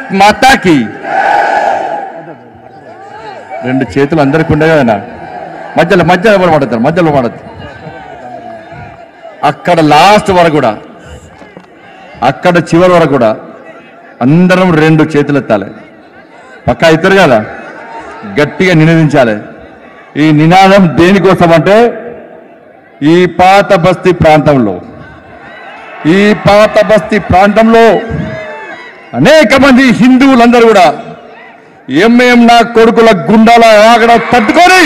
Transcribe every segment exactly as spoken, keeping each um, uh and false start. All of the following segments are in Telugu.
మాతాకి రెండు చేతులు అందరికి ఉండే కదా మధ్యలో మధ్యలో ఎవరు పడతారు మధ్యలో పడతారు అక్కడ లాస్ట్ వరకు కూడా అక్కడ చివరి వరకు కూడా అందరం రెండు చేతులు ఎత్తాలి పక్కా అవుతారు కదా గట్టిగా నినదించాలి ఈ నినాదం దేనికోసం అంటే ఈ పాత బస్తీ ప్రాంతంలో ఈ పాత బస్తీ ప్రాంతంలో అనేక మంది హిందువులందరూ కూడా ఎంఏం నా కొడుకుల గుండాల ఆగడ తట్టుకొని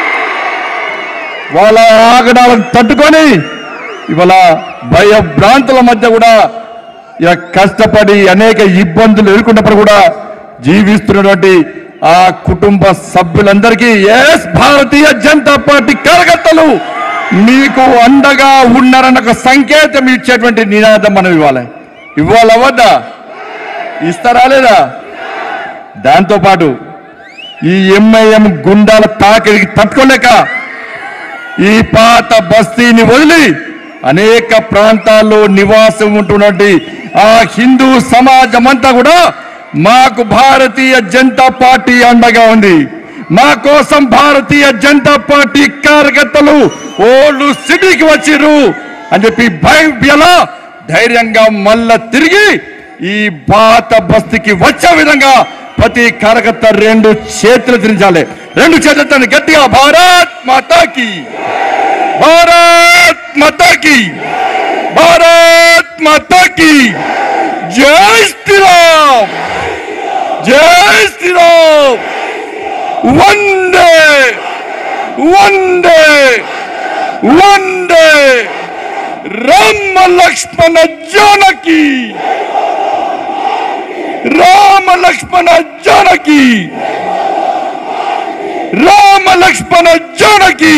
వాళ్ళ ఆగడాలను తట్టుకొని ఇవాళ భయభ్రాంతుల మధ్య కూడా ఇలా కష్టపడి అనేక ఇబ్బందులు ఎదుర్కొన్నప్పుడు కూడా జీవిస్తున్నటువంటి ఆ కుటుంబ సభ్యులందరికీ ఎస్ భారతీయ జనతా పార్టీ కార్యకర్తలు మీకు అండగా ఉన్నారన్న ఒక సంకేతం ఇచ్చేటువంటి నినాదం మనం ఇవ్వాలి ఇవ్వాలి అవద్దా ఇస్తారా లేదా దాంతోపాటు ఈ ఎంఐఎం గుండాల తాకిడికి తట్టుకోలేక ఈ పాత బస్తీని వదిలి అనేక ప్రాంతాల్లో నివాసం ఉంటున్నటువంటి ఆ హిందూ సమాజం అంతా కూడా మాకు భారతీయ జనతా పార్టీ అండగా ఉంది మా కోసం భారతీయ జనతా పార్టీ కార్యకర్తలు ఓల్డ్ సిటీకి వచ్చిర్రు అని చెప్పి భయం ధైర్యంగా మళ్ళా తిరిగి ఈ పాత బస్తీకి వచ్చే విధంగా ప్రతి కార్యకర్త రెండు చేతులు తిరించాలి రెండు చేతులతో గట్టిగా భారత్ మాతాకి భారత్ మాతాకి భారత్ మాతాకి జై శ్రీరామ్ జై శ్రీరామ్ వందే వందే వందే రామ లక్ష్మణ జానకి రామ లక్ష్మణ జానకి రామ లక్ష్మణ జానకి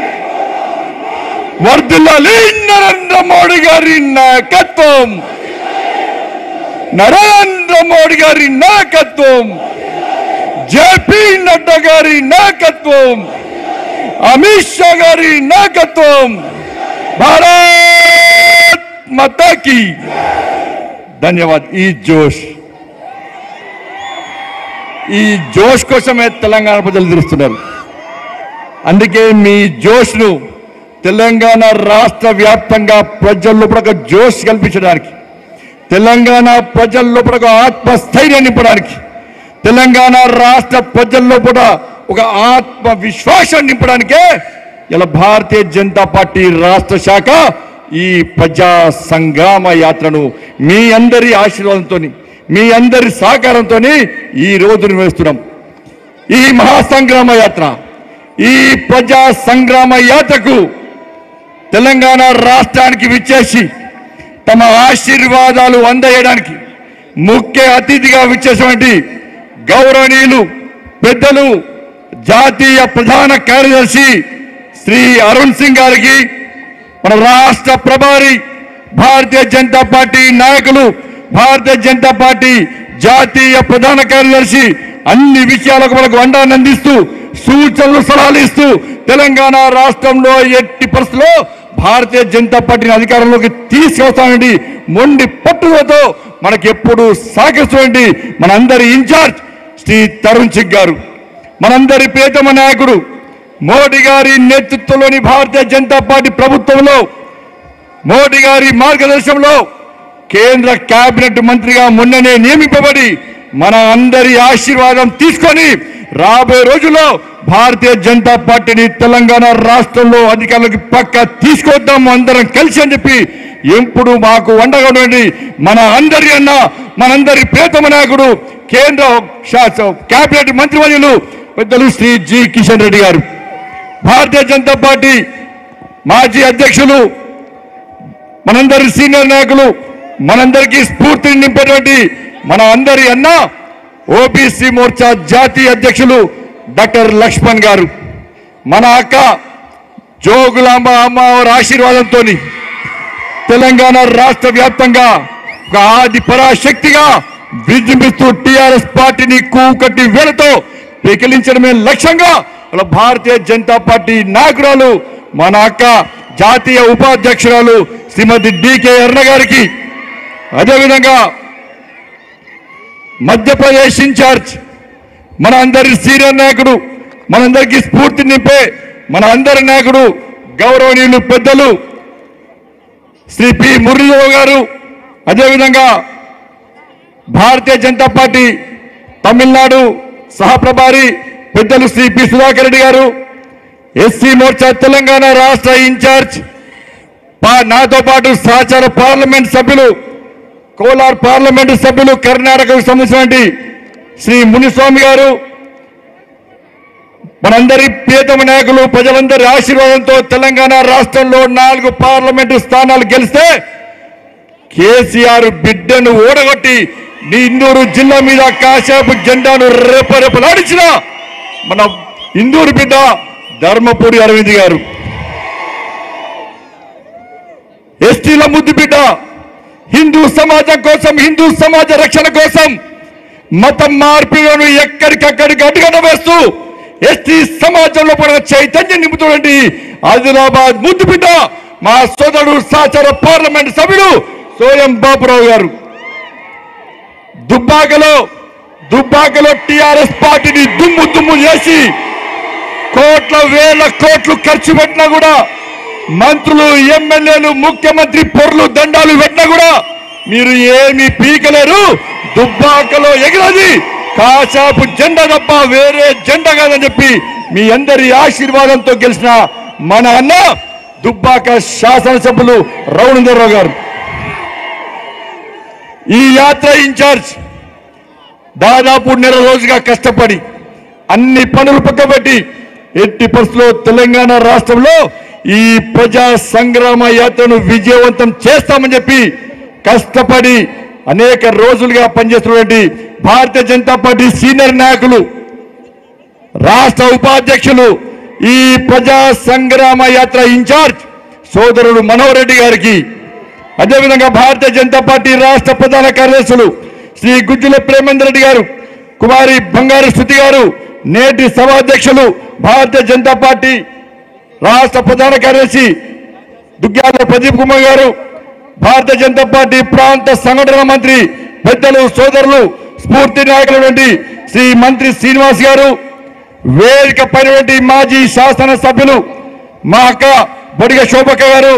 వర్ధిల్లాలి నరేంద్ర మోడీ గారి నాయకత్వం నరేంద్ర మోడీ గారి నాయకత్వం జేపీ నడ్డా గారి నాయకత్వం అమిత్ షా గారి నాయకత్వం భారత్ మాతాకి ధన్యవాద్ ఈ జోష్ ఈ జోష్ కోసమే తెలంగాణ ప్రజలు తెలుస్తున్నారు అందుకే మీ జోష్ను తెలంగాణ రాష్ట్ర వ్యాప్తంగా ప్రజల్లో ఒక జోష్ కల్పించడానికి తెలంగాణ ప్రజల్లో ఒక ఆత్మస్థైర్యాన్ని నింపడానికి తెలంగాణ రాష్ట్ర ప్రజల్లో కూడా ఒక ఆత్మ విశ్వాసాన్ని నింపడానికే ఇలా భారతీయ జనతా పార్టీ రాష్ట్ర శాఖ ఈ ప్రజా సంగ్రామ యాత్రను మీ అందరి ఆశీర్వాదంతో మీ అందరి సహకారంతో ఈ రోజు నిర్వహిస్తున్నాం ఈ మహాసంగ్రామ యాత్ర ఈ ప్రజా సంగ్రామ యాత్రకు తెలంగాణ రాష్ట్రానికి విచ్చేసి తమ ఆశీర్వాదాలు అందజేయడానికి ముఖ్య అతిథిగా విచ్చేసినటువంటి గౌరవనీయులు పెద్దలు జాతీయ ప్రధాన కార్యదర్శి శ్రీ అరుణ్ సింగ్ గారికి మన రాష్ట్ర ప్రభారి భారతీయ జనతా పార్టీ నాయకులు భారతీయ జనతా పార్టీ జాతీయ ప్రధాన కార్యదర్శి అన్ని విషయాలకు మనకు అండాన్ని అందిస్తూ సూచనలు సలహాలు ఇస్తూ తెలంగాణ రాష్ట్రంలో ఎట్టి పరిస్థితుల్లో భారతీయ జనతా పార్టీని అధికారంలోకి తీసుకొస్తానండి మొండి పట్టుదలతో మనకి ఎప్పుడు సహకరిస్తుంది మనందరి ఇన్ఛార్జ్ శ్రీ తరుణ్ సింగ్ గారు మనందరి ప్రియతమ నాయకుడు మోడీ గారి నేతృత్వంలోని భారతీయ జనతా పార్టీ ప్రభుత్వంలో మోడీ గారి మార్గదర్శనంలో కేంద్ర కేబినెట్ మంత్రిగా మొన్ననే నియమింపబడి మన అందరి ఆశీర్వాదం తీసుకొని రాబోయే రోజుల్లో భారతీయ జనతా పార్టీని తెలంగాణ రాష్ట్రంలో అధికారులకు పక్క తీసుకొద్దాము అందరం కలిసి అని చెప్పి ఎప్పుడు మాకు అండగా ఉండండి మన అందరి అన్న మనందరి ప్రియతమ నాయకుడు కేంద్ర కేబినెట్ మంత్రివర్యులు పెద్దలు శ్రీ జి కిషన్ రెడ్డి గారు భారతీయ జనతా పార్టీ మాజీ అధ్యక్షులు మనందరి సీనియర్ నాయకులు మనందరికీ స్ఫూర్తిని నింపేటువంటి మన అందరి అన్న ఓబీసీ మోర్చా జాతీయ అధ్యక్షులు డాక్టర్ లక్ష్మణ్ గారు మన అక్క జోగులాంబ అమ్మవారి ఆశీర్వాదంతో తెలంగాణ రాష్ట్ర వ్యాప్తంగా ఒక ఆది పరాశక్తిగా విజృంభిస్తూ టీఆర్ఎస్ పార్టీని కూకట్టి వేలతో పెకిలించడమే లక్ష్యంగా భారతీయ జనతా పార్టీ నాయకురాలు మన అక్క జాతీయ ఉపాధ్యక్షురాలు శ్రీమతి డికే అరుణ గారికి అదేవిధంగా మధ్యప్రదేశ్ ఇన్ఛార్జ్, మన అందరి సీనియర్ నాయకుడు, మనందరికీ స్ఫూర్తి నింపే మన అందరి నాయకుడు గౌరవనీయులు పెద్దలు శ్రీ పి మురళీరావు గారు, అదేవిధంగా భారతీయ జనతా పార్టీ తమిళనాడు సహప్రభారి పెద్దలు శ్రీ పి సుధాకర్ రెడ్డి గారు, ఎస్సీ మోర్చా తెలంగాణ రాష్ట్ర ఇన్ఛార్జ్, నాతో పాటు సహచార పార్లమెంట్ సభ్యులు, కోలార్ పార్లమెంటు సభ్యులు, కర్ణాటకకు సంబంధించినటువంటి శ్రీ మునిస్వామి గారు, మనందరి ప్రియతమ నాయకులు, ప్రజలందరి ఆశీర్వాదంతో తెలంగాణ రాష్ట్రంలో నాలుగు పార్లమెంటు స్థానాలు గెలిస్తే కేసీఆర్ బిడ్డను ఓడగొట్టి ఇందూరు జిల్లా మీద కాశాపు జెండాను రేపరేపలాడించిన మన ఇందూరు బిడ్డ ధర్మపురి అరవింద్ గారు, ఎస్టీల ముద్దు బిడ్డ, హిందూ సమాజం కోసం, హిందూ సమాజ రక్షణ కోసం మతం మార్పిడులను ఎక్కడికక్కడికి అడ్డుగడ్డ వేస్తూ ఎస్టీ సమాజంలో కూడా చైతన్యం నింపుతున్నటువంటి ఆదిలాబాద్ ముద్దు బిడ్డ మా సోదరుడు సహచార పార్లమెంట్ సభ్యుడు సోయం బాపురావు గారు, దుబ్బాకలో దుబ్బాకలో టిఆర్ఎస్ పార్టీని దుమ్ము దుమ్ము చేసి కోట్ల వేల కోట్లు ఖర్చు పెట్టినా కూడా, మంత్రులు, ఎమ్మెల్యేలు, ముఖ్యమంత్రి పొర్లు దండాలు పెట్టినా కూడా మీరు ఏమీ పీకలేరు. దుబ్బాకలో ఎగిరది కాశాపు జెండా తప్ప వేరే జెండా కాదని చెప్పి మీ అందరి ఆశీర్వాదంతో గెలిచిన మన అన్న దుబ్బాక శాసనసభ్యులు రవణేంద్రరావు గారు. ఈ యాత్ర ఇన్ఛార్జ్ దాదాపు నెల రోజుగా కష్టపడి అన్ని పనులు పక్కబెట్టి ఎట్టి పరిస్థితుల్లో తెలంగాణ రాష్ట్రంలో ఈ ప్రజా సంగ్రామ యాత్రను విజయవంతం చేస్తామని చెప్పి కష్టపడి అనేక రోజులుగా పనిచేస్తున్నటువంటి భారతీయ జనతా పార్టీ సీనియర్ నాయకులు, రాష్ట్ర ఉపాధ్యక్షులు, ఈ ప్రజా సంగ్రామ యాత్ర ఇన్ఛార్జ్ సోదరుడు మనోహర్ రెడ్డి గారికి, అదేవిధంగా భారతీయ జనతా పార్టీ రాష్ట్ర ప్రధాన కార్యదర్శులు శ్రీ గుజ్జుల ప్రేమేందర్ రెడ్డి గారు, కుమారి బంగారు శృతి గారు, నేటి సభాధ్యక్షులు భారతీయ జనతా పార్టీ రాష్ట్ర ప్రధాన కార్యదర్శి దుగ్గ్యాల ప్రదీప్ కుమార్ గారు, భారతీయ జనతా పార్టీ ప్రాంత సంఘటన మంత్రి పెద్దలు సోదరులు స్ఫూర్తి నాయకులైనటువంటి శ్రీ మంత్రి శ్రీనివాస్ గారు, వేదిక పైనటువంటి మాజీ శాసన సభ్యులు మా అక్క బొడిగ శోభక్క గారు,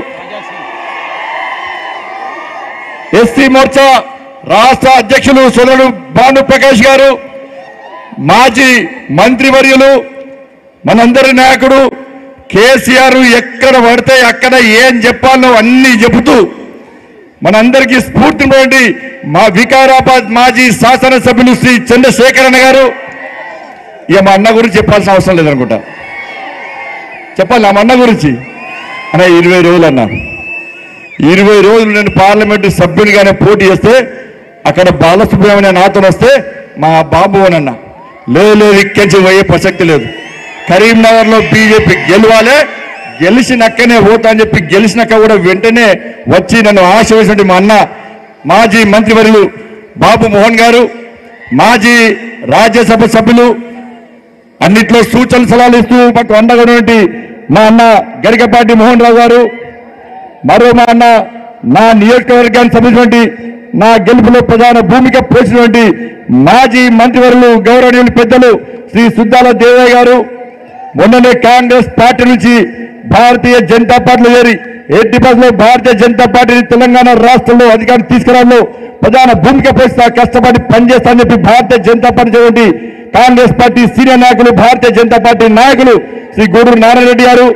ఎస్సీ మోర్చా రాష్ట్ర అధ్యక్షులు సోదరుడు భాను ప్రకాష్ గారు, మాజీ మంత్రివర్యులు, మనందరి నాయకుడు కేసీఆర్ ఎక్కడ పడితే అక్కడ ఏం చెప్పాలో అన్ని చెబుతూ మనందరికీ స్ఫూర్తినివ్వండి మా వికారాబాద్ మాజీ శాసనసభ్యులు శ్రీ చంద్రశేఖరన్ గారు. ఇక మా అన్న గురించి చెప్పాల్సిన అవసరం లేదనుకుంటా, చెప్పాలి నా అన్న గురించి. అన్న ఇరవై రోజులు అన్నా, ఇరవై రోజులు నేను పార్లమెంటు సభ్యునిగానే పోటీ చేస్తే అక్కడ బాలసుబ్రహ్మణ్యం నాతో వస్తే మా బాబు అని అన్న లేదు, ఇక్కించి పోయే ప్రసక్తి లేదు. కరీంనగర్లో బీజేపీ గెలవాలే, గెలిచినక్కనే ఓటా అని చెప్పి గెలిచినాక కూడా వెంటనే వచ్చి నన్ను ఆశీర్వదించండి మా అన్న మాజీ మంత్రివర్యులు బాబు మోహన్ గారు, మాజీ రాజ్యసభ సభ్యులు, అన్నిట్లో సూచనలు సలహాలు ఇస్తూ మాకు అండగా ఉన్నటువంటి మా అన్న గరికపాటి మోహన్ రావు గారు, మరో మా అన్న నా నియోజకవర్గానికి సంబంధించినటువంటి నా గెలుపులో ప్రధాన భూమిక పోసినటువంటి మాజీ మంత్రివర్యులు గౌరవనీయులు పెద్దలు శ్రీ సుద్దాల దేవయ్య గారు, మొన్ననే కాంగ్రెస్ పార్టీ నుంచి భారతీయ జనతా పార్టీలో చేరి ఎట్టి పరిస్థితుల్లో భారతీయ జనతా పార్టీని తెలంగాణ రాష్ట్రంలో అధికారం తీసుకురావడంలో ప్రధాన భూమిక పోస్తా కష్టపడి పనిచేస్తా అని చెప్పి భారతీయ జనతా పార్టీ చేయండి కాంగ్రెస్ పార్టీ సీనియర్ నాయకులు, భారతీయ జనతా పార్టీ నాయకులు శ్రీ గూడూరు నారాయణ రెడ్డి గారు,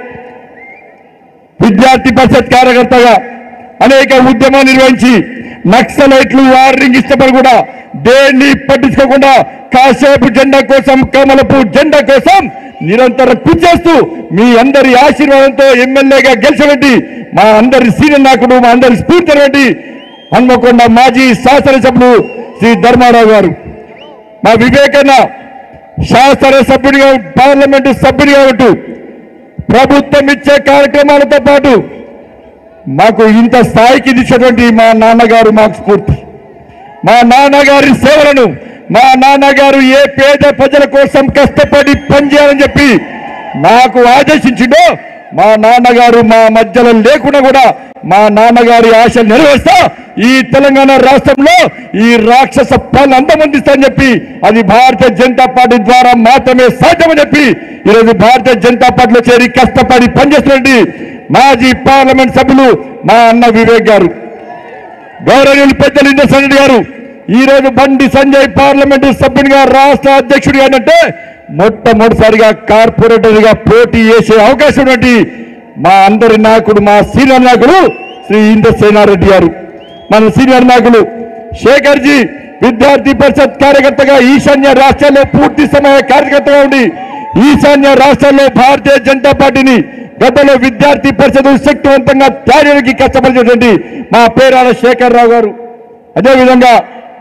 విద్యార్థి పరిషత్ కార్యకర్తగా అనేక ఉద్యమాలు నిర్వహించి నక్సలైట్లు వార్నింగ్ ఇష్టపడి కూడా దేన్ని పట్టించుకోకుండా కాసేపు జెండా కోసం, కమలపు జెండా కోసం నిరంతరం కృషి చేస్తూ మీ అందరి ఆశీర్వాదంతో ఎమ్మెల్యేగా గెలిచినటువంటి మా అందరి సీనియర్ నాయకుడు, మా అందరి స్ఫూర్తి హన్మకొండ మాజీ శాసనసభ్యులు శ్రీ ధర్మారావు గారు, మా వివేకన్న శాసనసభ్యుడిగా పార్లమెంటు సభ్యుడిగా ఉంటూ ప్రభుత్వం ఇచ్చే కార్యక్రమాలతో పాటు మాకు ఇంత స్థాయికి ఇచ్చినటువంటి మా నాన్నగారు మాకు స్ఫూర్తి. మా నాన్నగారి సేవలను, మా నాన్నగారు ఏ పేద ప్రజల కోసం కష్టపడి పనిచేయాలని చెప్పి నాకు ఆదేశించిండో మా నాన్నగారు మా మధ్యలో లేకుండా కూడా మా నాన్నగారి ఆశలు నెరవేరుస్తా ఈ తెలంగాణ రాష్ట్రంలో ఈ రాక్షస పాలన అంతమొందిస్తారని చెప్పి అది భారతీయ జనతా పార్టీ ద్వారా మాత్రమే సాధ్యమని చెప్పి ఈరోజు భారతీయ జనతా పార్టీలో చేరి కష్టపడి పనిచేస్తున్నటువంటి మాజీ పార్లమెంట్ సభ్యులు మా అన్న వివేక్ గారు, గౌరవనీయులు పెద్దలు ఇంద్రసేన్ రెడ్డి గారు, ఈ రోజు బండి సంజయ్ పార్లమెంటు సభ్యునిగా రాష్ట్ర అధ్యక్షుడిగా అంటే మొట్టమొదటిసారిగా కార్పొరేటర్ గా పోటీ చేసే అవకాశం ఉన్నటువంటి మా అందరి నాయకుడు, మా సీనియర్ నాయకుడు శ్రీ ఇంద్రసేనారెడ్డి గారు, మన సీనియర్ నాయకులు శేఖర్ జీ విద్యార్థి పరిషత్ కార్యకర్తగా ఈశాన్య రాష్ట్రాల్లో పూర్తి సమయ కార్యకర్తగా ఉండి ఈశాన్య రాష్ట్రాల్లో భారతీయ జనతా పార్టీని గతంలో విద్యార్థి పరిషత్ శక్తివంతంగా తయారీకి కష్టపడినటువంటి మా పేరాల శేఖర్ రావు గారు, అదేవిధంగా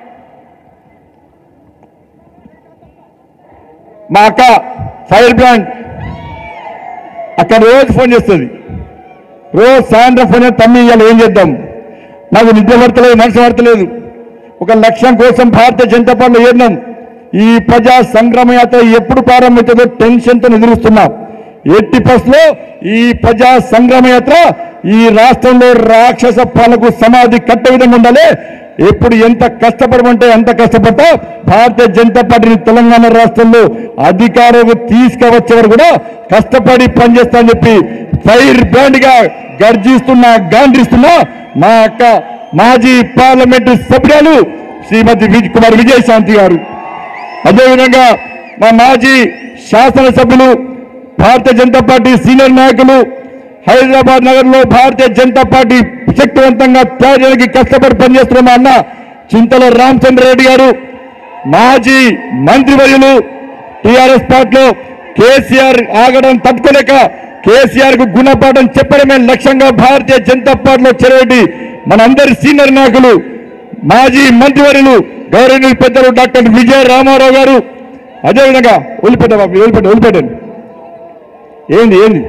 మా అక్క ఫైర్ బ్రాండ్ అక్కడ రోజు ఫోన్ చేస్తుంది, రోజు సాయంత్రం ఫోన్ తమ్మి ఇవాళ ఏం చేద్దాం, నాకు నిద్ర పడతలేదు, మనసు పడతలేదు, ఒక లక్ష్యం కోసం భారతీయ జనతా పార్టీలో ఏర్నాం, ఈ ప్రజా సంగ్రామ యాత్ర ఎప్పుడు ప్రారంభమవుతుందో టెన్షన్తో ఎదురుస్తున్నాం. ఎట్టి బస్లో ఈ ప్రజా సంగ్రామ యాత్ర ఈ రాష్ట్రంలో రాక్షస పాలకు సమాధి కట్టే విధంగా ఉండాలి. ఎప్పుడు ఎంత కష్టపడమంటే అంత కష్టపడతా భారతీయ జనతా పార్టీని తెలంగాణ రాష్ట్రంలో అధికారం తీసుకువచ్చే వరకు కూడా కష్టపడి పనిచేస్తానని చెప్పి ఫైర్ బ్రాండ్ గా గర్జిస్తున్నా గాండ్రిస్తున్నా మా అక్క మాజీ పార్లమెంటు సభ్యురాలు శ్రీమతి విజయ్ కుమార్ విజయశాంతి గారు, అదేవిధంగా మా మాజీ శాసనసభ్యులు భారతీయ జనతా పార్టీ సీనియర్ నాయకులు హైదరాబాద్ నగర్లో భారతీయ జనతా పార్టీ శక్తివంతంగా తయారీకి కష్టపడి పనిచేస్తున్న మా అన్న చింతల రామచంద్రారెడ్డి గారు, మాజీ మంత్రివర్యులు టీఆర్ఎస్ పార్టీలో కేసీఆర్ ఆగడం తట్టుకోలేక కేసీఆర్ కు గుణపాఠం చెప్పడమే లక్ష్యంగా భారతీయ జనతా పార్టీలో చేరేటి మనందరి సీనియర్ నాయకులు మాజీ మంత్రివర్యులు గౌరవనీయులు పెద్దలు డాక్టర్ విజయ రామారావు గారు, అదేవిధంగా ఒలిపెట్ట బాబు ఒలిపెట్ట ఒలిపెట్టండి ఏంది ఏంది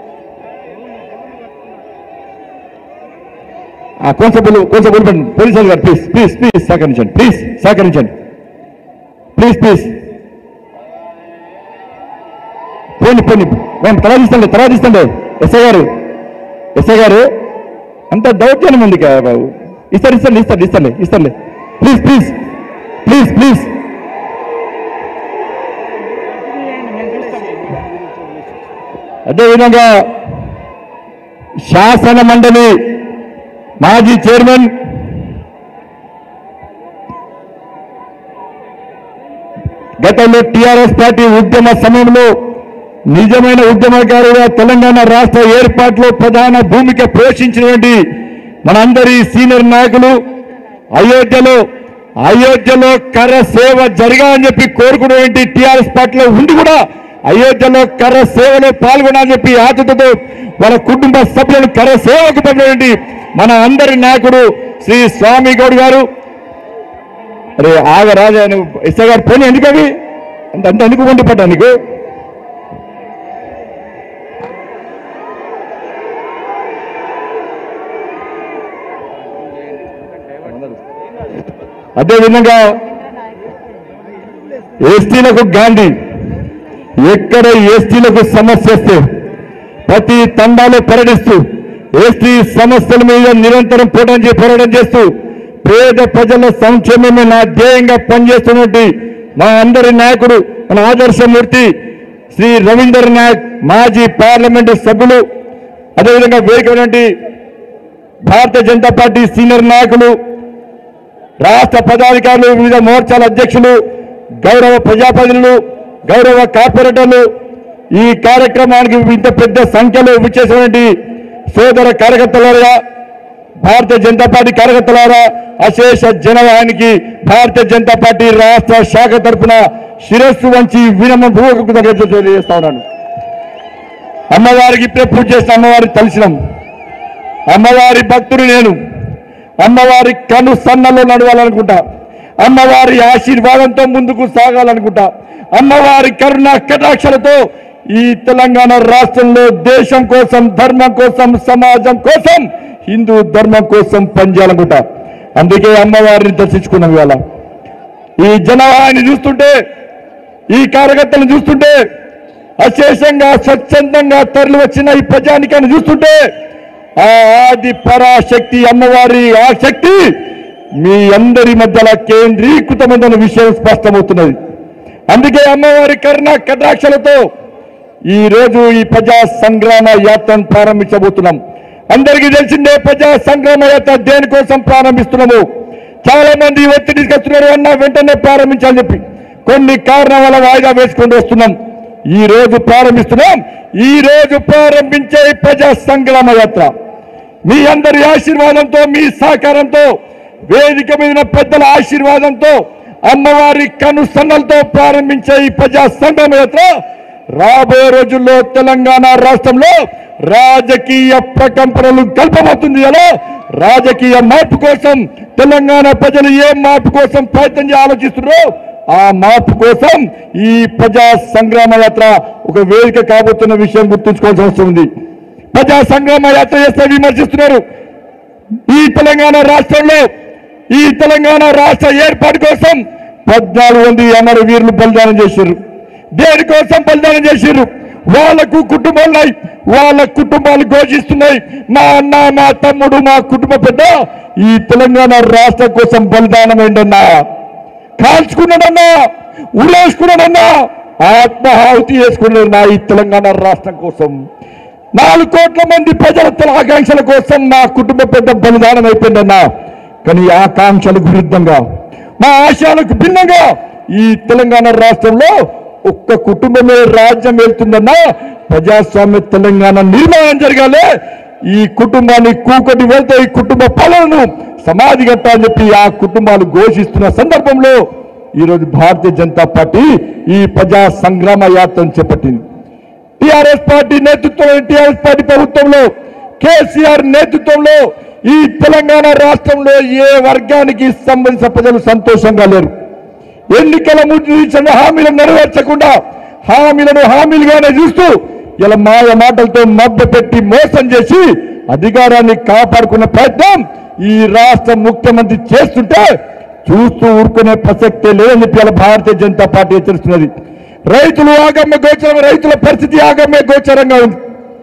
కొంచెం కొంచెం ఒలిపెట్టండి పోలీసు గారు ప్లీజ్ ప్లీజ్ ప్లీజ్ సహకరించండి ప్లీజ్ సహకరించండి ప్లీజ్ ప్లీజ్ పోనీ పోనీ మేము తలా తీస్తండి తలా తీస్తండి ఎస్ఐ గారు ఎస్ఐ గారు అంత దౌర్జన్యం ఉంది కదా బాబు, ఇస్తాను ఇస్తాను ఇస్తాను ఇస్తాను ఇస్తాను ప్లీజ్ ప్లీజ్ ప్లీజ్ ప్లీజ్ అదేవిధంగా శాసన మండలి మాజీ చైర్మన్ గతంలో టీఆర్ఎస్ పార్టీ ఉద్యమ సమయంలో నిజమైన ఉద్యమకారుగా తెలంగాణ రాష్ట్ర ఏర్పాటులో ప్రధాన భూమిక పోషించినటువంటి మనందరి సీనియర్ నాయకులు అయోధ్యలో అయోధ్యలో కర్ర సేవ జరగాలని చెప్పి కోరుకునేటువంటి టీఆర్ఎస్ పార్టీలో ఉండి కూడా అయోధ్యలో కర్ర సేవలో పాల్గొనాలని చెప్పి ఆతృతతో వాళ్ళ కుటుంబ సభ్యులను కర్ర సేవకు పంపినటువంటి మన అందరి నాయకుడు శ్రీ స్వామి గౌడ్ గారు. అరే ఆగరాజా నువ్వు ఎస్ఐ గారు పోనీ ఎందుకు అవి అంత అంత ఎందుకు వండి పడ్డా నీకు? అదేవిధంగా ఎస్టీలకు గాంధీ, ఎక్కడ ఎస్టీలకు సమస్య వస్తే ప్రతి తండాలో పర్యటిస్తూ ఎస్టీ సమస్యల మీద నిరంతరం పోరాటం చే పోరాటం చేస్తూ పేద ప్రజల సంక్షేమమే నా ధ్యేయంగా పనిచేస్తున్నటువంటి మా అందరి నాయకుడు మన ఆదర్శమూర్తి శ్రీ రవీందర్ నాయక్ మాజీ పార్లమెంటు సభ్యులు, అదేవిధంగా వేదికైనటువంటి భారతీయ జనతా పార్టీ సీనియర్ నాయకులు, రాష్ట్ర పదాధికారులు, వివిధ మోర్చాల అధ్యక్షులు, గౌరవ ప్రజాప్రతినిధులు, గౌరవ కార్పొరేటర్లు, ఈ కార్యక్రమానికి ఇంత పెద్ద సంఖ్యలో విచ్చేసినటువంటి సోదర కార్యకర్తలారా, భారతీయ జనతా పార్టీ కార్యకర్తలారా, అశేష జనవాహినికి భారతీయ జనతా పార్టీ రాష్ట్ర శాఖ తరఫున శిరస్సు వంచి వినమ్రపూర్వక తెలియజేస్తా ఉన్నాను. అమ్మవారికి ఇప్పుడే పూజ చేసిన అమ్మవారిని తలిసినాం. అమ్మవారి భక్తుడు నేను. అమ్మవారి కను సన్నలో నడవాలనుకుంటా. అమ్మవారి ఆశీర్వాదంతో ముందుకు సాగాలనుకుంటా. అమ్మవారి కరుణ కటాక్షలతో ఈ తెలంగాణ రాష్ట్రంలో దేశం కోసం, ధర్మం కోసం, సమాజం కోసం, హిందూ ధర్మం కోసం పనిచేయాలనుకుంటా. అందుకే అమ్మవారిని దర్శించుకున్నాం. ఇవాళ ఈ జనవాహిని చూస్తుంటే, ఈ కార్యకర్తలను చూస్తుంటే, అశేషంగా స్వచ్ఛందంగా తరలి వచ్చిన ఈ ప్రజానికాన్ని చూస్తుంటే ఆ ఆది పరాశక్తి అమ్మవారి ఆ శక్తి మీ అందరి మధ్యలో కేంద్రీకృతమైన విషయం స్పష్టమవుతున్నది. అందుకే అమ్మవారి కరుణ కటాక్షలతో ఈ రోజు ఈ ప్రజా సంగ్రామ యాత్రను ప్రారంభించబోతున్నాం. అందరికీ తెలిసిందే ప్రజా సంగ్రామ యాత్ర దేనికోసం ప్రారంభిస్తున్నాము. చాలా మంది ఒత్తిడి తీసుకొస్తున్నారు అన్న వెంటనే ప్రారంభించాలని చెప్పి కొన్ని కారణాల వల్ల వాయిదా వేసుకొని వస్తున్నాం. ఈ రోజు ప్రారంభిస్తున్నాం. ఈ రోజు ప్రారంభించే ప్రజా సంగ్రామ యాత్ర మీ అందరి ఆశీర్వాదంతో, మీ సహకారంతో, వేదిక మీద పెద్దల ఆశీర్వాదంతో, అమ్మవారి కనుసన్నలతో ప్రారంభించే ఈ ప్రజా సంగ్రామ యాత్ర రాబోయే రోజుల్లో తెలంగాణ రాష్ట్రంలో రాజకీయ ప్రకంపనలు కల్పబోతుంది. అలా రాజకీయ మార్పు కోసం తెలంగాణ ప్రజలు ఏ మార్పు కోసం ప్రయత్నం చేసి ఆలోచిస్తున్నారో ఆ మార్పు కోసం ఈ ప్రజా సంగ్రామ యాత్ర ఒక వేదిక కాబోతున్న విషయం గుర్తుంచుకోవాల్సి వస్తుంది. ప్రజా సంగ్రామ యాత్ర చేస్తే విమర్శిస్తున్నారు. ఈ తెలంగాణ రాష్ట్రంలో ఈ తెలంగాణ రాష్ట్ర ఏర్పాటు కోసం పద్నాలుగు మంది అమర వీరులు బలిదానం చేశారు. దేనికోసం బలిదానం చేశారు? వాళ్లకు కుటుంబాలున్నాయి, వాళ్ళ కుటుంబాలు ఘోషిస్తున్నాయి. మా అన్న, మా తమ్ముడు, మా కుటుంబ పెద్ద ఈ తెలంగాణ రాష్ట్రం కోసం బలిదానం ఏంటన్నా, కాల్చుకున్నాడన్నా, ఉరేసుకున్నాడన్నా, ఆత్మహావుతి చేసుకున్నాడన్నా ఈ తెలంగాణ రాష్ట్రం కోసం. నాలుగు కోట్ల మంది ప్రజల తల ఆకాంక్షల కోసం మా కుటుంబ పెద్ద బలిదానం అయిపోయిందన్నా. కానీ ఆకాంక్షలకు విరుద్ధంగా, మా ఆశయాలకు భిన్నంగా ఈ తెలంగాణ రాష్ట్రంలో ఒక్క కుటుంబమే రాజ్యం వెళ్తుందన్నా. ప్రజాస్వామ్య తెలంగాణ నిర్మాణం జరగాలి. ఈ కుటుంబాన్ని కూకటి వెళ్తే ఈ కుటుంబ పాలనను సమాధి కట్టాలని చెప్పి ఆ కుటుంబాలు ఘోషిస్తున్న సందర్భంలో ఈరోజు భారతీయ జనతా పార్టీ ఈ ప్రజా సంగ్రామ యాత్రను చేపట్టింది. టిఆర్ఎస్ పార్టీ నేతృత్వంలో, టిఆర్ఎస్ పార్టీ ప్రభుత్వంలో, కేసీఆర్ నేతృత్వంలో ఈ తెలంగాణ రాష్ట్రంలో ఏ వర్గానికి సంబంధించిన ప్రజలు సంతోషంగా లేరు. ఎన్నికల ముందు ఇచ్చిన హామీలను నెరవేర్చకుండా హామీలను హామీలుగానే చూస్తూ ఇలా మాయ మాటలతో మభ్య పెట్టి మోసం చేసి అధికారాన్ని కాపాడుకున్న ప్రయత్నం ఈ రాష్ట్ర ముఖ్యమంత్రి చేస్తుంటే చూస్తూ ఊరుకునే ప్రసక్తే లేదని చెప్పి ఇలా భారతీయ జనతా పార్టీ హెచ్చరిస్తున్నది. రైతులు ఆగమ్య గోచరం, రైతుల పరిస్థితి ఆగమ్య గోచరంగా ఉంది.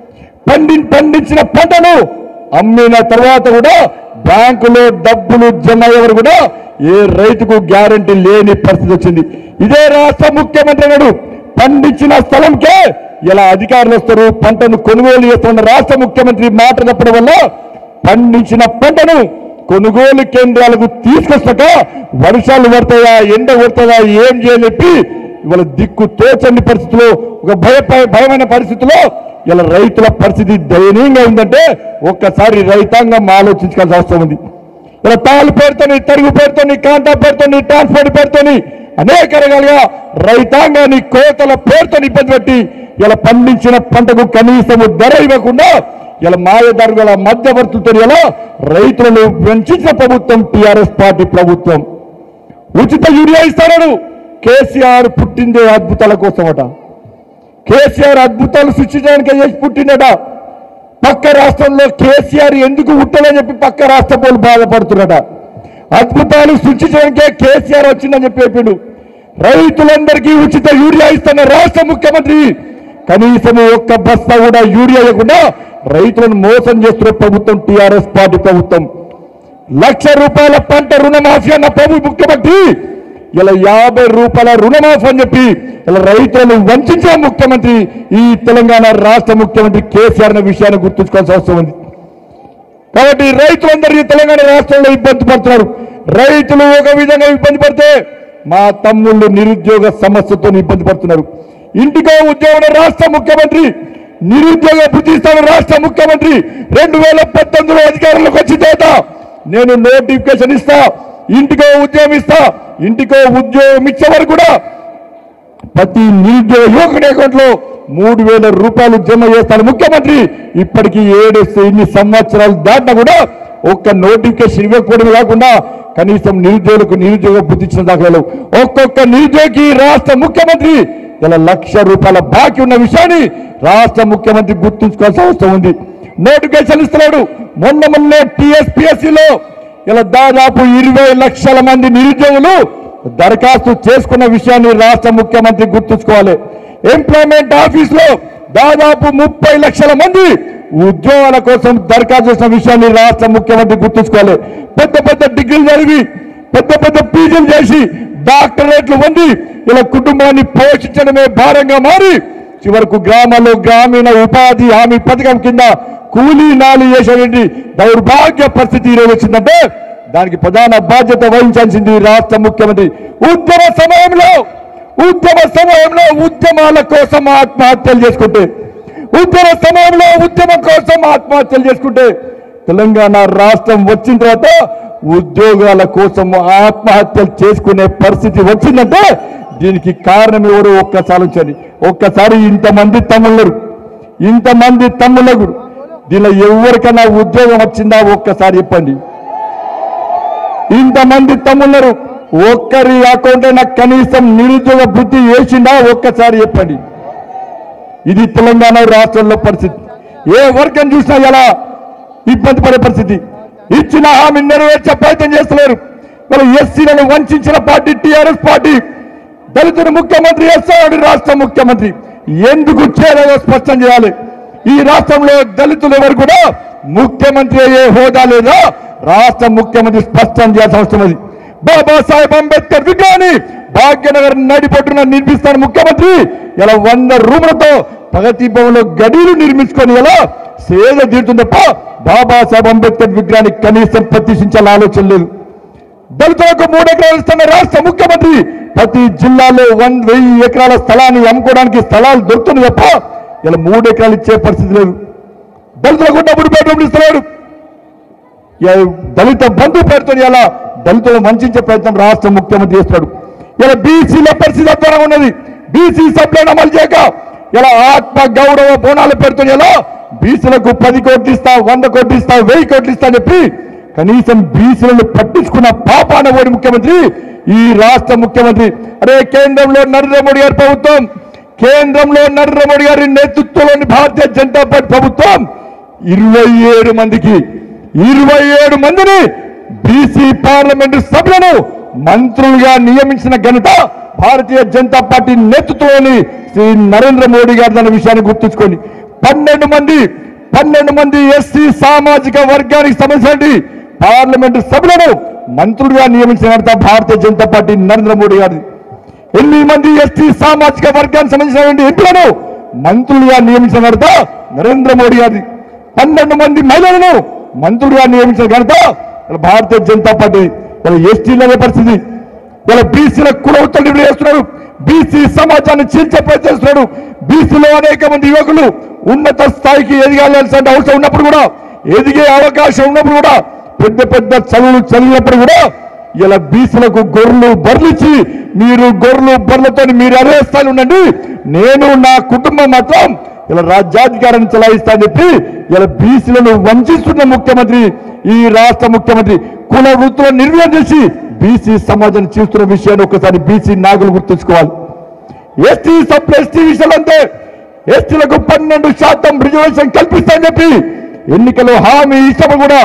పండి పండించిన పంటను అమ్మిన తర్వాత కూడా బ్యాంకులో డబ్బులు జమ అయ్యేవారు కూడా ఏ రైతుకు గ్యారంటీ లేని పరిస్థితి వచ్చింది. ఇదే రాష్ట్ర ముఖ్యమంత్రి నాడు పండించిన స్థలంకే ఇలా అధికారులు వస్తారు, పంటను కొనుగోలు చేస్తున్న రాష్ట్ర ముఖ్యమంత్రి మాట తప్పడం వల్ల పండించిన పంటను కొనుగోలు కేంద్రాలకు తీసుకొస్తాక వర్షాలు పడతాయా, ఎండ పడతాయా, ఏం చేయలేపి ఇవాళ దిక్కు తోచని పరిస్థితిలో, ఒక భయ భయమైన పరిస్థితిలో ఇలా రైతుల పరిస్థితి దయనీయంగా ఉందంటే ఒక్కసారి రైతాంగం ఆలోచించాల్సిన అవసరం ఉంది. ఇలా తాళ్ళు పేరుతోని, తరుగు పేరుతోని, కాంటా పేరుతోని, ట్రాన్స్పోర్ట్ పేరుతోని అనేక రకాలుగా రైతాంగాన్ని కోతల పేరుతో ఇబ్బంది పెట్టి ఇలా పండించిన పంటకు కనీసము ధర ఇవ్వకుండా ఇలా మాయదారుల మధ్యవర్తులతో ఇలా రైతులను వంచిన ప్రభుత్వం టిఆర్ఎస్ పార్టీ ప్రభుత్వం. ఉచిత యూరియా ఇస్తాడు. కేసీఆర్ పుట్టిందే అద్భుతాల కోసమట. కేసీఆర్ అద్భుతాలు సృష్టించడానికి చేసి పుట్టిందట. పక్క రాష్ట్రంలో కేసీఆర్ ఎందుకు పుట్టలని చెప్పి పక్క రాష్ట్ర వాళ్ళు బాధపడుతున్నారట. అద్భుతాలు సృష్టించడానికే కేసీఆర్ వచ్చిందని చెప్పి చెప్పిండు. రైతులందరికీ ఉచిత యూరియా ఇస్తున్న రాష్ట్ర ముఖ్యమంత్రి కనీసం ఒక్క బస్తా కూడా యూరియా ఇవ్వకుండా రైతులను మోసం చేస్తున్న ప్రభుత్వం టిఆర్ఎస్ పార్టీ ప్రభుత్వం. లక్ష రూపాయల పంట రుణమాఫీ అన్న ప్రభు ముఖ్యమంత్రి ఇలా యాభై రూపాయల రుణమాఫీ అని చెప్పి ఇలా రైతులను వంచిన ముఖ్యమంత్రి ఈ తెలంగాణ రాష్ట్ర ముఖ్యమంత్రి కేసీఆర్ అనే విషయాన్ని గుర్తుంచుకోవాల్సిన అవసరం ఉంది. కాబట్టి రైతులందరూ ఈ తెలంగాణ రాష్ట్రంలో ఇబ్బంది పడుతున్నారు. రైతులు ఒక విధంగా ఇబ్బంది పడితే మా తమ్ముళ్ళు నిరుద్యోగ సమస్యతో ఇబ్బంది పడుతున్నారు. ఇంటికో ఉద్యోగం రాష్ట్ర ముఖ్యమంత్రి, నిరుద్యోగ భృతిస్తాను రాష్ట్ర ముఖ్యమంత్రి. రెండు వేల పద్దెనిమిదిలో అధికారంలోకి వచ్చిన తర్వాత నేను నోటిఫికేషన్ ఇస్తా, ఇంటికో ఉద్యోగం ఇస్తా, ఇంటికో ఉద్యోగం ఇచ్చే వరకు కూడా ప్రతి నిరుద్యోగ యువకుడి అకౌంట్ లో మూడు వేల రూపాయలు జమ చేస్తాను ముఖ్యమంత్రి. ఇప్పటికీ ఏడు ఇన్ని సంవత్సరాలు దాటినా కూడా ఒక్క నోటిఫికేషన్ ఇవ్వకపోవడం కాకుండా కనీసం నిరుద్యోగులకు నిరుద్యోగ బుద్ధి ఇచ్చిన దాఖలు ఒక్కొక్క నిరుద్యోగి రాష్ట్ర ముఖ్యమంత్రి ఇలా లక్ష రూపాయల బాకీ ఉన్న విషయాన్ని రాష్ట్ర ముఖ్యమంత్రి గుర్తుంచుకోవాల్సిన అవసరం ఉంది. నోటిఫికేషన్ ఇస్తున్నాడు. మొన్న మొన్న టీఎస్పీఎస్సీలో ఇలా దాదాపు ఇరవై లక్షల మంది నిరుద్యోగులు దరఖాస్తు చేసుకున్న విషయాన్ని రాష్ట్ర ముఖ్యమంత్రి గుర్తుంచుకోవాలి. ఎంప్లాయ్మెంట్ ఆఫీస్ లో దాదాపు ముప్పై లక్షల మంది ఉద్యోగాల కోసం దరఖాస్తు చేసిన విషయాన్ని రాష్ట్ర ముఖ్యమంత్రి గుర్తుంచుకోవాలి. పెద్ద పెద్ద డిగ్రీలు చదివి పెద్ద పెద్ద పీజీలు చేసి డాక్టరేట్లు పొంది ఇలా కుటుంబాన్ని పోషించడమే భారంగా మారి చివరకు గ్రామాల్లో గ్రామీణ ఉపాధి హామీ పథకం కింద కూలీ నాలి చేసేటువంటి దౌర్భాగ్య పరిస్థితి ఈరోజు వచ్చిందంటే దానికి ప్రధాన బాధ్యత వహించాల్సింది రాష్ట్ర ముఖ్యమంత్రి. ఉద్యమ సమయంలో ఉద్యమ సమయంలో ఉద్యమాల కోసం ఆత్మహత్యలు చేసుకుంటే ఉద్యమ సమయంలో ఉద్యమం కోసం ఆత్మహత్యలు చేసుకుంటే తెలంగాణ రాష్ట్రం వచ్చిన తర్వాత ఉద్యోగాల కోసం ఆత్మహత్యలు చేసుకునే పరిస్థితి వచ్చిందంటే దీనికి కారణం ఎవరు ఒక్కసారి ఉంచండి. ఒక్కసారి ఇంతమంది తమ్ముళ్ళరు ఇంతమంది తమ్ముళ్ళకు దీనిలో ఎవరికైనా ఉద్యోగం వచ్చిందా ఒక్కసారి చెప్పండి. ఇంతమంది తమ్ముళ్ళరు ఒక్కరి అకౌంట్ అయినా కనీసం నిరుద్యోగ వృత్తి వేసిందా ఒక్కసారి చెప్పండి. ఇది తెలంగాణ రాష్ట్రంలో పరిస్థితి. ఏ వర్గం చూసినా ఎలా ఇబ్బంది పడే పరిస్థితి. ఇచ్చిన హామీ నెరవేర్చే ప్రయత్నం చేస్తలేరు. మరి ఎస్సీలను వంచిన పార్టీ టీఆర్ఎస్ పార్టీ దళితుడు ముఖ్యమంత్రి చేస్తాడు. రాష్ట్ర ముఖ్యమంత్రి ఎందుకు చేయాలో స్పష్టం చేయాలి. ఈ రాష్ట్రంలో దళితులు ఎవరు కూడా ముఖ్యమంత్రి అయ్యే హోదా లేదా రాష్ట్ర ముఖ్యమంత్రి స్పష్టం చేయాల్సిన అవసరం ఉంది. బాబాసాహెబ్ అంబేద్కర్ విగ్రహాన్ని భాగ్యనగర్ నడిపొట్టున నిర్మిస్తాను ముఖ్యమంత్రి. ఇలా వంద రూములతో ప్రగతి భవన్లో గడిలు నిర్మించుకొని ఇలా సేద తీరుతుంది తప్ప బాబాసాహెబ్ అంబేద్కర్ విగ్రహానికి కనీసం ప్రతిష్ఠించాలని ఆలోచన లేదు. దళితులకు మూడు ఎకరాలు ఇస్తున్న రాష్ట్ర ముఖ్యమంత్రి ప్రతి జిల్లాలో వన్ వెయ్యి ఎకరాల స్థలాన్ని అమ్ముకోవడానికి స్థలాలు దొరుకుతుంది తప్ప ఇలా మూడు ఎకరాలు ఇచ్చే పరిస్థితి లేదు. దళితులకు డబ్బులు బయట ఇస్తున్నాడు. దళిత బంధు పేరుతో ఇలా దళితులను వంచే ప్రయత్నం రాష్ట్ర ముఖ్యమంత్రి చేస్తున్నాడు. ఇలా బీసీల పరిస్థితి అద్భుతంగా ఉన్నది. బీసీ సభ్యులను అమలు చేయక ఇలా ఆత్మ గౌరవ బోనాల పేరుతో ఇలా బీసీలకు పది కోట్లు ఇస్తా వంద కోట్లు ఇస్తా వెయ్యి కోట్లు ఇస్తా అని చెప్పి కనీసం బీసీలను పట్టించుకున్న పాపాన ఓడి ముఖ్యమంత్రి ఈ రాష్ట్ర ముఖ్యమంత్రి. అరే కేంద్రంలో నరేంద్ర మోడీ గారి ప్రభుత్వం కేంద్రంలో నరేంద్ర మోడీ గారి నేతృత్వంలోని భారతీయ జనతా పార్టీ ప్రభుత్వం ఇరవై ఏడు మందికి ఇరవై ఏడు మందిని బీసీ పార్లమెంటు సభ్యులను మంత్రులుగా నియమించిన ఘనత భారతీయ జనతా పార్టీ నేతృత్వంలోని శ్రీ నరేంద్ర మోడీ గారి అన్న విషయాన్ని గుర్తుంచుకోండి. పన్నెండు మంది పన్నెండు మంది ఎస్సీ సామాజిక వర్గానికి సంబంధించిన పార్లమెంటు సభ్యులను మంత్రులుగా నియమించిన ఘనత భారతీయ జనతా పార్టీ నరేంద్ర మోడీ గారి. ఎనిమిది మంది ఎస్టీ సామాజిక వర్గానికి సంబంధించినటువంటి ఎంపీలను మంత్రులుగా నియమించిన ఘనత నరేంద్ర మోడీ గారి. పన్నెండు మంది మహిళలను మంత్రులుగా నియమించిన ఘనత భారతీయ జనతా పార్టీ. ఇలా ఎస్టీల పరిస్థితి ఇలా బీసీల కులవృత్తులు చేస్తున్నారు. బీసీ సమాజాన్ని చీల్చే ప్రయత్నం చేస్తున్నాడు. బీసీలో అనేక మంది యువకులు ఉన్నత స్థాయికి ఎదగాల్సిన అవసరం ఉన్నప్పుడు కూడా ఎదిగే అవకాశం ఉన్నప్పుడు కూడా పెద్ద పెద్ద చదువులు చదివినప్పుడు కూడా ఇలా బీసీలకు గొర్రెలు బర్లిచ్చి మీరు గొర్రెలు బర్రెలతో మీరు అదే స్థాయిలో ఉండండి, నేను నా కుటుంబం మాత్రం ఇలా రాజ్యాధికారాన్ని చెలాయిస్తా అని చెప్పి ఇలా బీసీలను వంచిస్తున్న ముఖ్యమంత్రి ఈ రాష్ట్ర ముఖ్యమంత్రి. కుల వృత్తులను నిర్వహణ చేసి బీసీ సమాజాన్ని చేస్తున్న విషయాన్ని ఒకసారి బీసీ నాయకులు గుర్తుంచుకోవాలి. ఎస్టీ సబ్ ఎస్టీ విషయాలు అంతే. ఎస్టీలకు పన్నెండు శాతం రిజర్వేషన్ కల్పిస్తామని చెప్పి ఎన్నికలు హామీ ఇష్టం కూడా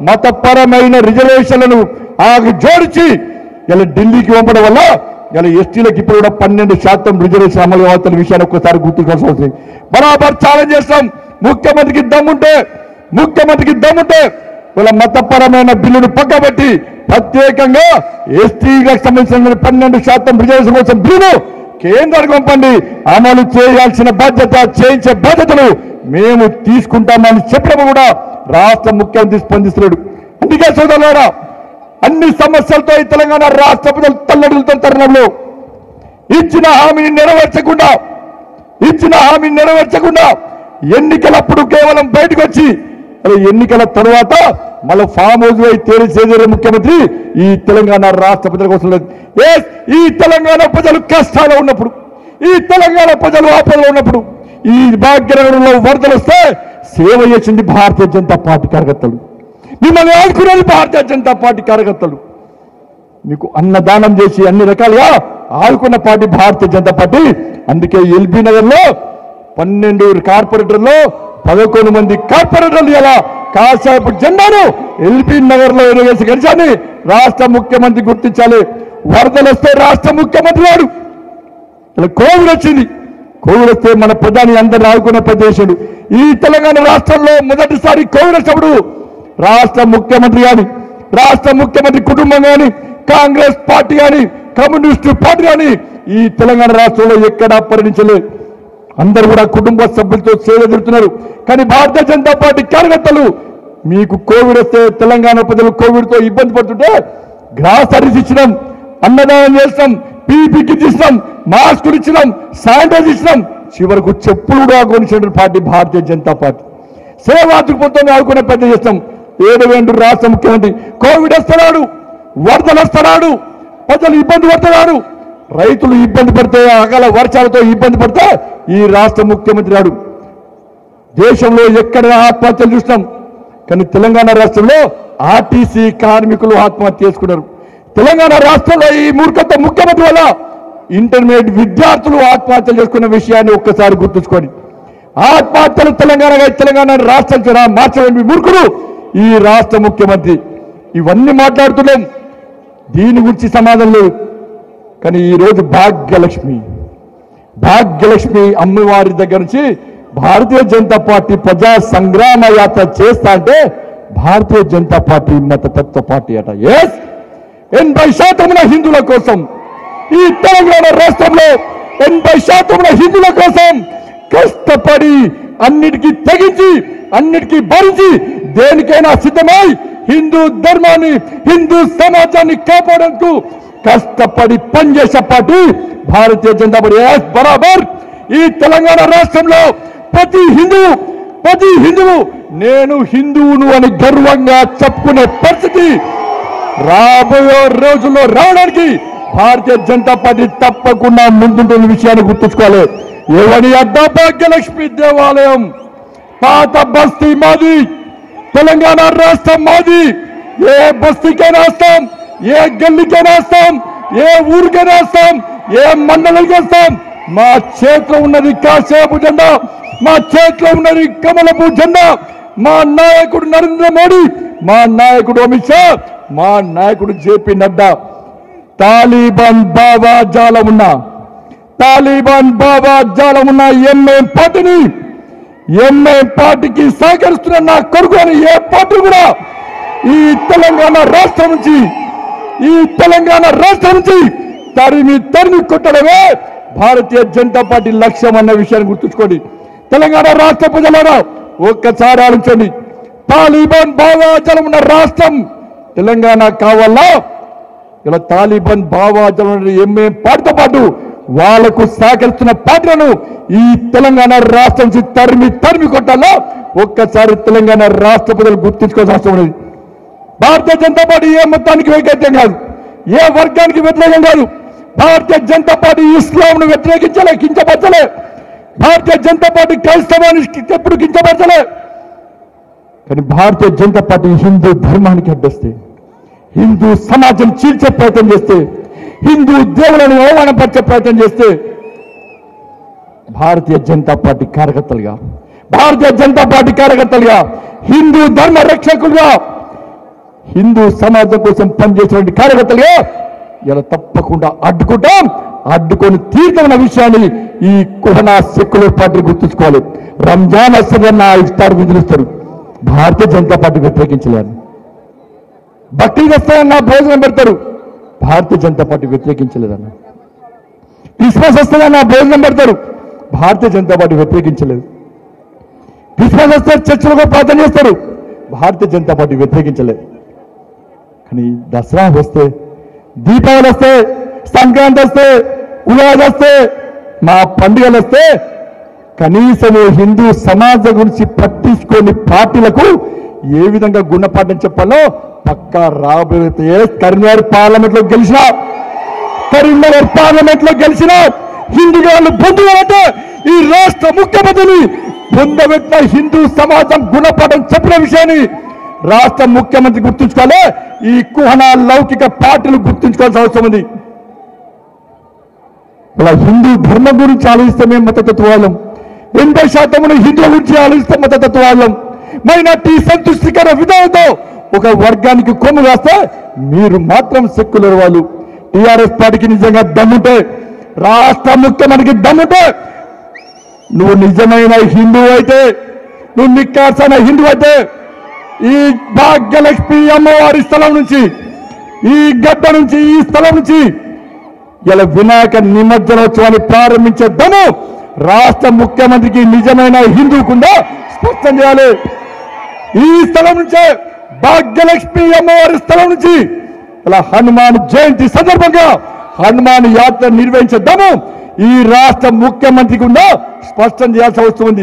మతపరమైన రిజర్వేషన్లను ఆకు జోడించి ఇలా ఢిల్లీకి పంపడం వల్ల ఇలా ఎస్టీలకు ఇప్పుడు కూడా పన్నెండు శాతం రిజర్వేషన్ అమలు అవుతున్న విషయాన్ని ఒక్కసారి గుర్తుకోవాల్సి వస్తుంది. బరాబర్ ఛాలెంజ్ చేస్తాం. ముఖ్యమంత్రికి దమ్ముంటే ముఖ్యమంత్రికి దమ్ముంటే ఇలా మతపరమైన బిల్లును పక్కబెట్టి ప్రత్యేకంగా ఎస్టీలకు సంబంధించిన పన్నెండు శాతం రిజర్వేషన్ కోసం బిల్లును కేంద్రానికి పంపండి. అమలు చేయాల్సిన బాధ్యత చేయించే బాధ్యతలు మేము తీసుకుంటామని చెప్పడం కూడా రాష్ట్ర ముఖ్యమంత్రి స్పందిస్తున్నాడు. అందుకే సోదరులారా అన్ని సమస్యలతో ఈ తెలంగాణ రాష్ట్ర ప్రజలు తల్లడిల్లుతున్న తరుణంలో ఇచ్చిన హామీని నెరవేర్చకుండా ఇచ్చిన హామీని నెరవేర్చకుండా ఎన్నికలప్పుడు కేవలం బయటకు వచ్చి ఎన్నికల తరువాత మళ్ళీ ఫామ్ హౌస్ అయి తేలిసేదే ముఖ్యమంత్రి ఈ తెలంగాణ రాష్ట్ర ప్రజల కోసం లేదు. ఈ తెలంగాణ ప్రజలు కష్టాలు ఉన్నప్పుడు ఈ తెలంగాణ ప్రజలు ఆపదలో ఉన్నప్పుడు ఈ భాగ్యనగరంలో వరదలు వస్తే సేవ చేసింది భారతీయ జనతా పార్టీ కార్యకర్తలు. మిమ్మల్ని ఆదుకునేది భారతీయ జనతా పార్టీ కార్యకర్తలు. మీకు అన్నదానం చేసి అన్ని రకాలుగా ఆదుకున్న పార్టీ భారతీయ జనతా పార్టీ. అందుకే ఎల్బీ నగర్ లో పన్నెండు కార్పొరేటర్లో పదకొండు మంది కార్పొరేటర్లు ఇలా కాసేపు జెండాను ఎల్బీ నగర్ లో ఎరుగేసి గడిచాని రాష్ట్ర ముఖ్యమంత్రి గుర్తించాలి. వరదలు వస్తే రాష్ట్ర ముఖ్యమంత్రి వాడు ఇలా కోవిడ్ వచ్చింది కోవిడ్ వస్తే మన ప్రధాని అందరిని ఆదుకునే ప్రదేశుడు. ఈ తెలంగాణ రాష్ట్రంలో మొదటిసారి కోవిడ్ వచ్చినప్పుడు రాష్ట్ర ముఖ్యమంత్రి కానీ, రాష్ట్ర ముఖ్యమంత్రి కుటుంబం కానీ, కాంగ్రెస్ పార్టీ కానీ, కమ్యూనిస్టు పార్టీ కానీ ఈ తెలంగాణ రాష్ట్రంలో ఎక్కడా పరిణించలేదు. అందరూ కూడా కుటుంబ సభ్యులతో సేవ జరుగుతున్నారు. కానీ భారతీయ జనతా పార్టీ కార్యకర్తలు మీకు కోవిడ్ వస్తే తెలంగాణ ప్రజలు కోవిడ్తో ఇబ్బంది పడుతుంటే గ్రాస్ సర్వీస్ ఇచ్చినాం, అన్నదానం చేసినాం, పీపీ కిట్ ఇచ్చినాం, మాస్కులు ఇచ్చినాం, శానిటైజర్ ఇచ్చినాం, చివరకు చెప్పులు కూడా కొనిసిన పార్టీ భారతీయ జనతా పార్టీ. సేవా దృక్పథంతో ఆడుకునే పెద్ద చేస్తాం. ఏడు వేండు రాష్ట్ర ముఖ్యమంత్రి కోవిడ్ వస్తున్నాడు, వరదలు వస్తున్నాడు, ప్రజలు ఇబ్బంది పడుతున్నాడు, రైతులు ఇబ్బంది పడితే అకాల వర్షాలతో ఇబ్బంది పడితే ఈ రాష్ట్ర ముఖ్యమంత్రి రాడు. దేశంలో ఎక్కడ ఆత్మహత్యలు చూసినాం, కానీ తెలంగాణ రాష్ట్రంలో ఆర్టీసీ కార్మికులు ఆత్మహత్య చేసుకున్నారు. తెలంగాణ రాష్ట్రంలో ఈ మూర్ఖత ముఖ్యమంత్రి వల్ల ఇంటర్మీడియట్ విద్యార్థులు ఆత్మహత్యలు చేసుకున్న విషయాన్ని ఒక్కసారి గుర్తుంచుకోండి. ఆత్మహత్యలు తెలంగాణ తెలంగాణ రాష్ట్రం మార్చలేని మూర్ఖుడు ఈ రాష్ట్ర ముఖ్యమంత్రి. ఇవన్నీ మాట్లాడుతున్నాం, దీని గురించి సమాధానం లేదు. కానీ ఈరోజు భాగ్యలక్ష్మి భాగ్యలక్ష్మి అమ్మవారి దగ్గర నుంచి భారతీయ జనతా పార్టీ ప్రజా సంగ్రామ యాత్ర చేస్తా అంటే భారతీయ జనతా పార్టీ మతతత్వ పార్టీ అట. ఎస్, ఎనభై శాతమున హిందువుల కోసం ఈ తెలంగాణ రాష్ట్రంలో ఎనభై శాతమున హిందువుల కోసం కష్టపడి అన్నిటికీ తెగించి అన్నిటికీ భరించి దేనికైనా సిద్ధమై హిందూ ధర్మాన్ని హిందూ సమాజాన్ని కాపాడేందుకు కష్టపడి పనిచేసే పార్టీ భారతీయ జనతా పార్టీ. బరాబర్ ఈ తెలంగాణ రాష్ట్రంలో ప్రతి హిందువు ప్రతి హిందువు నేను హిందువును అని గర్వంగా చెప్పుకునే పరిస్థితి రాబోయే రోజుల్లో రావడానికి భారతీయ జనతా పార్టీ తప్పకుండా ముందుంటున్న విషయాన్ని గుర్తుంచుకోవాలి. ఎవరి అడ్డా భాగ్యలక్ష్మి దేవాలయం పాత బస్తీ మాది, తెలంగాణ రాష్ట్రం మాది. ఏ బస్తీకైనా వస్తాం, ఏ గల్లీకైనా వస్తాం, ఏ ఊరికైనా వస్తాం, ఏ మండలికి వస్తాం. మా చేతిలో ఉన్నది కాసేపు జెండా, మా చేతిలో ఉన్నది కమలపు జెండా. మా నాయకుడు నరేంద్ర మోడీ, మా నాయకుడు అమిత్ షా, మా నాయకుడు జేపీ నడ్డా. తాలిబాన్ బాబా జాలం ఉన్న తాలిబాన్ బాబా జాలం ఉన్న ఎంఐఎం పార్టీని ఎంఐఎం పార్టీకి సహకరిస్తున్న నా కొడుకు అని ఏ పార్టీ కూడా ఈ తెలంగాణ రాష్ట్రం నుంచి ఈ తెలంగాణ రాష్ట్రం నుంచి తరిమి తరిమి కొట్టడమే భారతీయ జనతా పార్టీ లక్ష్యం అన్న విషయాన్ని గుర్తుంచుకోండి. తెలంగాణ రాష్ట్ర ప్రజలారా ఒక్కసారి ఆలోచించండి. తాలిబాన్ భావాజలం ఉన్న రాష్ట్రం తెలంగాణ కావాలా? ఇలా తాలిబాన్ భావాజలం ఎంఏం పార్టీతో పాటు వాళ్లకు సహకరిస్తున్న పార్టీలను ఈ తెలంగాణ రాష్ట్రం నుంచి తరిమి తరిమి కొట్టాలా? ఒక్కసారి తెలంగాణ రాష్ట్ర ప్రజలు గుర్తించుకోవాల్సిన అవసరం ఉన్నది. భారతీయ జనతా పార్టీ ఏ మొత్తానికి వ్యతిరేకం కాదు, ఏ వర్గానికి వ్యతిరేకం కాదు. భారతీయ జనతా పార్టీ ఇస్లాంను వ్యతిరేకించలే, కించపరచలే. భారతీయ జనతా పార్టీ క్రైస్తవాన్ని ఎప్పుడు కించపరచలే. కానీ భారతీయ జనతా పార్టీ హిందూ ధర్మానికి అడ్డొస్తే, హిందూ సమాజం చీల్చే ప్రయత్నం చేస్తే, హిందూ దేవులను అవమానపరిచే ప్రయత్నం చేస్తే భారతీయ జనతా పార్టీ కార్యకర్తలుగా భారతీయ జనతా పార్టీ కార్యకర్తలుగా హిందూ ధర్మ రక్షకులుగా హిందూ సమాజం కోసం పనిచేసినటువంటి కార్యకర్తలుగా ఇలా తప్పకుండా అడ్డుకుంటాం. అడ్డుకొని తీర్థమైన విషయాన్ని ఈ కుహనా సెక్యులర్ పార్టీ గుర్తుంచుకోవాలి. రంజాన్ వస్తే నా ఇఫ్తార్ విధులిస్తారు, భారతీయ జనతా పార్టీ వ్యతిరేకించలేరు. బక్రీద్ వస్తాయన్న భోజనం పెడతారు, భారతీయ జనతా పార్టీ వ్యతిరేకించలేదన్న. క్రిస్మస్ వస్తుందన్న భోజనం పెడతారు, భారతీయ జనతా పార్టీ వ్యతిరేకించలేదు. క్రిస్మస్ వస్తే చర్చలకు ప్రార్థన చేస్తారు, భారతీయ జనతా పార్టీ వ్యతిరేకించలేదు. కానీ దసరా వస్తే, దీపావళి వస్తే, సంక్రాంతి వస్తే, ఉగాది వస్తే, మా పండుగలు వస్తే కనీసము హిందూ సమాజం గురించి పట్టించుకోని పార్టీలకు ఏ విధంగా గుణపాఠం చెప్పాలో పక్కా రాబోయే కరీంనగర్ పార్లమెంట్ లో గెలిచిన కరీంనగర్ పార్లమెంట్ లో గెలిచిన హిందువులు బంధువులంటే ఈ రాష్ట్ర ముఖ్యమంత్రిని పొందబెట్టిన హిందూ సమాజం గుణపాఠం చెప్పిన విషయాన్ని రాష్ట్ర ముఖ్యమంత్రి గుర్తుంచుకోవాలి. ఈ కుహనా లౌకిక పార్టీలు గుర్తుంచుకోవాల్సిన అవసరం ఉంది. ఇలా హిందూ ధర్మం గురించి ఆలోచిస్తే మేము మతతత్వాలం, ఎనభై శాతం హిందువుల గురించి ఆలోచిస్తే మతతత్వాలం. మైనార్టీ సంతృష్టికర విధానంతో ఒక వర్గానికి కొమ్ము వేస్తే మీరు మాత్రం సెక్యులర్ వాళ్ళు. టీఆర్ఎస్ పార్టీకి నిజంగా దమ్ముంటే, రాష్ట్ర ముఖ్యమంత్రికి దమ్ముంటే నువ్వు నిజమైన హిందూ అయితే, నువ్వు నిక్కార్సైన హిందూ అయితే ఈ భాగ్యలక్ష్మి అమ్మవారి స్థలం నుంచి, ఈ గడ్డ నుంచి, ఈ స్థలం నుంచి ఇలా వినాయక నిమజ్జనోత్సవాన్ని ప్రారంభించే దమ్ము రాష్ట్ర ముఖ్యమంత్రికి నిజమైన హిందూకుందా స్పష్టం చేయాలి. ఈ స్థలం నుంచే భాగ్యలక్ష్మి అమ్మవారి స్థలం నుంచి ఇలా హనుమాన్ జయంతి సందర్భంగా హనుమాన్ యాత్ర నిర్వహించే దమ్ము ఈ రాష్ట్ర ముఖ్యమంత్రికి ఉందా స్పష్టం చేయాల్సి వస్తుంది.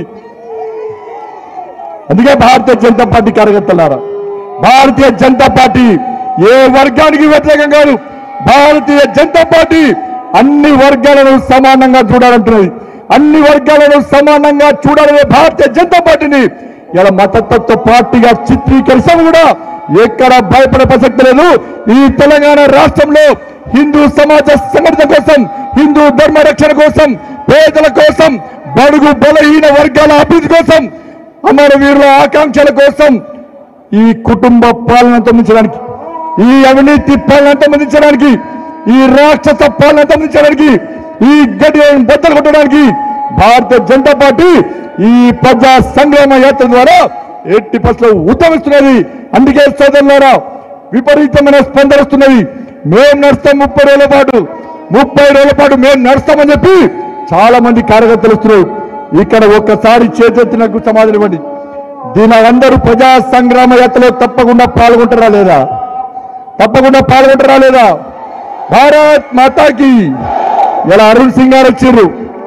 అందుకే భారతీయ జనతా పార్టీ కార్యకర్తలారా, భారతీయ జనతా పార్టీ ఏ వర్గానికి వ్యతిరేకం కాదు. భారతీయ జనతా పార్టీ అన్ని వర్గాలను సమానంగా చూడాలంటున్నది. అన్ని వర్గాలను సమానంగా చూడాలనే భారతీయ జనతా పార్టీని ఇలా మతతత్వ పార్టీగా చిత్రీకరిస్తాము కూడా ఎక్కడ భయపడే ప్రసక్తి లేదు. ఈ తెలంగాణ రాష్ట్రంలో హిందూ సమాజ సంఘటన కోసం, హిందూ ధర్మ రక్షణ కోసం, పేదల కోసం, బడుగు బలహీన వర్గాల అభివృద్ధి కోసం, అమరవీరుల ఆకాంక్షల కోసం ఈ కుటుంబ పాలన అంతమించడానికి, ఈ అవినీతి పాలన అంతమించడానికి, ఈ రాక్షస పాలన అంతమించడానికి, ఈ గడి బద్దలు కొట్టడానికి భారతీయ జనతా పార్టీ ఈ ప్రజా సంగ్రామ యాత్ర ద్వారా ఎట్టి పక్షులు ఉద్యమిస్తున్నది. అందుకే సోదరులారా విపరీతమైన స్పందన వస్తున్నది. మేము నడుస్తాం ముప్పై రోజుల పాటు ముప్పై రోజుల పాటు మేము నడుస్తామని చెప్పి చాలా మంది కార్యకర్తలు వస్తున్నారు. ఇక్కడ ఒక్కసారి చేతెత్తినకు సమాధానం ఇవ్వండి. దీని అందరూ ప్రజా సంగ్రామ యాత్రలో తప్పకుండా పాల్గొంటారా లేదా? తప్పకుండా పాల్గొంటారా లేదా? భారత్ మాతాకి. ఇలా అరుణ్ సింగ్ గారు వచ్చారు,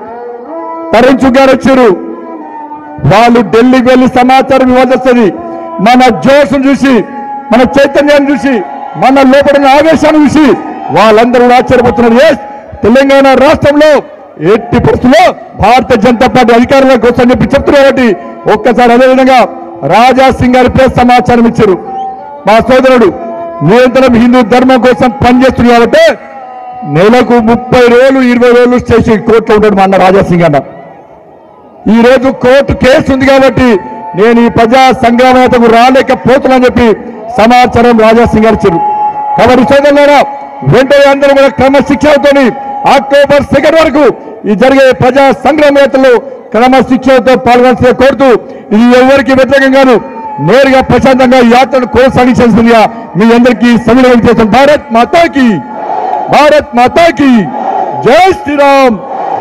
తరుణ్ చుగ్ గారు వచ్చారు. వాళ్ళు ఢిల్లీకి వెళ్ళి సమాచారం ఇవ్వాల్సి వస్తుంది. మన జోష్ చూసి, మన చైతన్యాన్ని చూసి, మన లోపల ఆవేశాన్ని చూసి వాళ్ళందరూ ఆశ్చర్యపోతున్నారు. ఎస్, తెలంగాణ రాష్ట్రంలో ఎట్టి పరిస్థితుల్లో భారతీయ జనతా పార్టీ అధికారంలోకి వస్తుందని చెప్పి చెప్తున్నారు. కాబట్టి ఒక్కసారి అదేవిధంగా రాజా సింగ్ గారి ప్రెస్ సమాచారం ఇచ్చారు. మా సోదరుడు నిరంతరం హిందూ ధర్మం కోసం పనిచేస్తున్నారు కాబట్టి నెలకు ముప్పై రోజులు ఇరవై రోజులు స్టేషన్ కోర్టులో ఉంటాడు మా అన్న రాజా సింగ్ అన్న. ఈ రోజు కోర్టు కేసు ఉంది కాబట్టి నేను ఈ ప్రజా సంగ్రామకు రాలేకపోతున్నానని చెప్పి సమాచారం రాజా సింగ్ గారు ఇచ్చారు. కాబట్టి సోదరులారా వెంటనే అందరూ కూడా క్రమశిక్షణతో అక్టోబర్ సెకండ్ వరకు ఈ జరిగే ప్రజా సంగ్రామ యాత్రలో క్రమశిక్షణతో పాల్గొనాల్సిన కోరుతూ, ఇది ఎవరికి వ్యతిరేకం కాదు, నేరుగా ప్రశాంతంగా యాత్రను కొనసాగించాల్సిందిగా మీ అందరికీ సవినయం చేస్తాం. భారత్ మాతాకి, భారత్ మాతాకి జై శ్రీరామ్.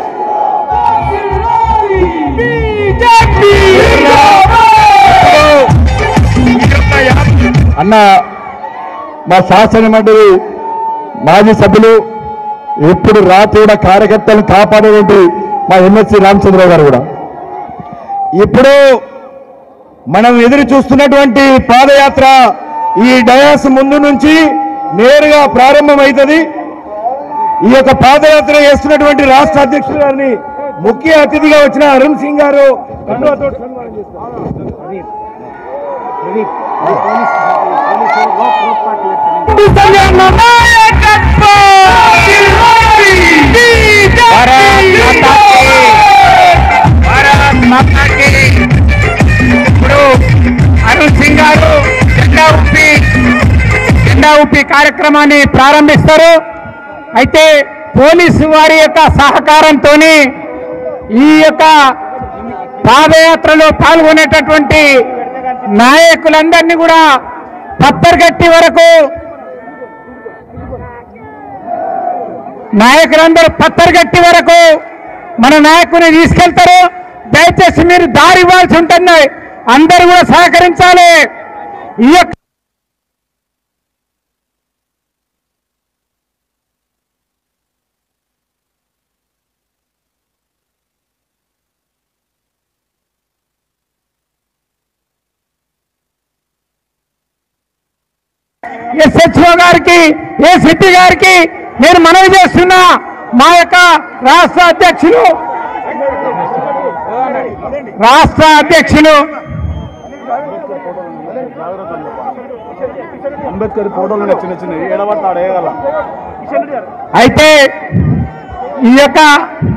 అన్న మా శాసన మండలి మాజీ సభ్యులు ఎప్పుడు రాత్రి కూడా కార్యకర్తలను కాపాడేటువంటి మా ఎమ్మెల్సీ రామచంద్రరావు గారు కూడా ఇప్పుడు మనం ఎదురు చూస్తున్నటువంటి పాదయాత్ర ఈ డయాస్ ముందు నుంచి నేరుగా ప్రారంభమవుతుంది. ఈ యొక్క పాదయాత్ర చేస్తున్నటువంటి రాష్ట్ర అధ్యక్షుడు గారిని ముఖ్య అతిథిగా వచ్చిన అరుణ్ సింగ్ గారు ఇప్పుడు అరుణ్ సింగ్ గారు జెండా ఊపి జెండా ఊపి కార్యక్రమాన్ని ప్రారంభిస్తారు. అయితే పోలీసు వారి యొక్క సహకారంతో ఈ యొక్క పాదయాత్రలో పాల్గొనేటటువంటి నాయకులందరినీ కూడా పత్తర్గట్టి వరకు నాయకులందరూ పత్తర్గట్టి వరకు మన నాయకుని తీసుకెళ్తారు. దయచేసి మీరు దారి ఇవ్వాల్సి ఉంటుంది. అందరూ కూడా సహకరించాలి. ఈ యొక్క ఎస్హెచ్ఓ గారికి, ఏ సిటీ గారికి నేను మనవి చేస్తున్నా. మా యొక్క రాష్ట్ర అధ్యక్షులు రాష్ట్ర అధ్యక్షులు అంబేద్కర్ ఫోటోలు చిన్న చిన్న ఏడబడతాడు. అయితే ఈ యొక్క